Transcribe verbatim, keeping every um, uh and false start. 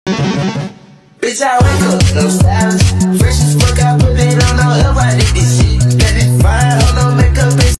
Bitch, I wake up, no stylist. Fresh as fuck, I